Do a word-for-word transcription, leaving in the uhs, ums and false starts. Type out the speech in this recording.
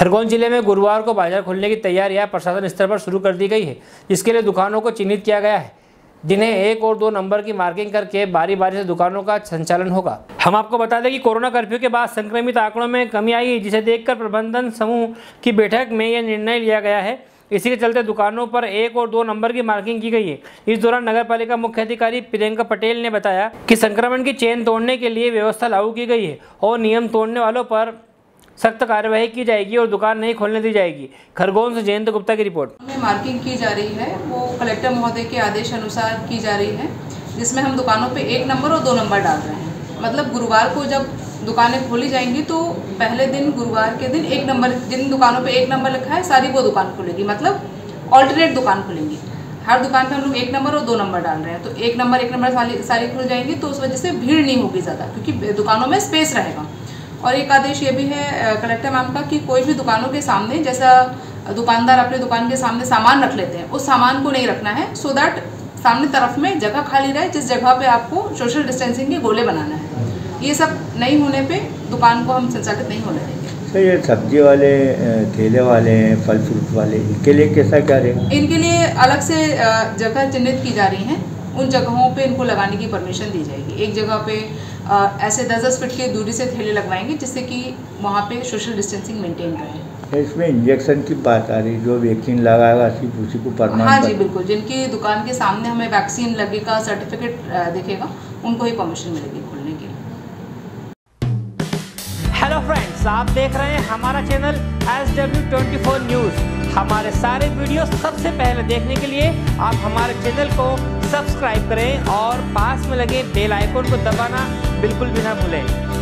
खरगोन जिले में गुरुवार को बाजार खोलने की तैयारियां प्रशासन स्तर पर शुरू कर दी गई है, जिसके लिए दुकानों को चिन्हित किया गया है, जिन्हें एक और दो नंबर की मार्किंग करके बारी बारी से दुकानों का संचालन होगा। हम आपको बता दें कि कोरोना कर्फ्यू के बाद संक्रमित आंकड़ों में कमी आई है, जिसे देखकर प्रबंधन समूह की बैठक में यह निर्णय लिया गया है। इसी के चलते दुकानों पर एक और दो नंबर की मार्किंग की गई है। इस दौरान नगर पालिका मुख्य अधिकारी प्रियंका पटेल ने बताया कि संक्रमण की चेन तोड़ने के लिए व्यवस्था लागू की गई है और नियम तोड़ने वालों पर सख्त कार्यवाही की जाएगी और दुकान नहीं खोलने दी जाएगी। खरगोन से जयंत गुप्ता की रिपोर्ट। मार्किंग की जा रही है वो कलेक्टर महोदय के आदेश अनुसार की जा रही है, जिसमें हम दुकानों पे एक नंबर और दो नंबर डाल रहे हैं। मतलब गुरुवार को जब दुकानें खोली जाएंगी तो पहले दिन गुरुवार के दिन एक नंबर, जिन दुकानों पे एक नंबर लिखा है सारी वो दुकान खुलेगी, मतलब ऑल्टरनेट दुकान खुलेंगी। हर दुकान पे हम लोग एक नंबर और दो नंबर डाल रहे हैं, तो एक नंबर एक नंबर सारी सारी खुल जाएंगी, तो उस वजह से भीड़ नहीं होगी ज़्यादा, क्योंकि दुकानों में स्पेस रहेगा। और एक आदेश ये भी है कलेक्टर मैम का कि कोई भी दुकानों के सामने, जैसा दुकानदार अपने दुकान के सामने सामान रख लेते हैं, उस सामान को नहीं रखना है, सो दैट सामने तरफ में जगह खाली रहे, जिस जगह पे आपको सोशल डिस्टेंसिंग के गोले बनाना है। ये सब नहीं होने पे दुकान को हम संचालित नहीं होने देंगे। तो ये सब्जी वाले, ठेले वाले, फल फ्रूट वाले, इनके लिए कैसा क्या रहेगा? इनके लिए अलग से जगह चिन्हित की जा रही हैं, उन जगहों पे इनको लगाने की परमिशन दी जाएगी। एक जगह पे ऐसे दस दस फीट की दूरी से ठेले लगवाएंगे, जिससे कि वहाँ पे सोशल डिस्टेंसिंग मेंटेन रहे। इसमें इंजेक्शन की बात आ रही, जो वैक्सीन लगाएगा सिर्फ उसी को परमानेंट? हाँ जी बिल्कुल, जिनकी दुकान के सामने हमें वैक्सीन लगेगा, सर्टिफिकेट दिखेगा, उनको ही परमिशन मिलेगी खोलने के लिए। हेलो फ्रेंड्स, आप देख रहे हैं हमारा channel S W twenty four news. हमारे सारे वीडियो सबसे पहले देखने के लिए आप हमारे चैनल को सब्सक्राइब करें और पास में लगे बेल आइकन को दबाना बिल्कुल भी ना भूलें।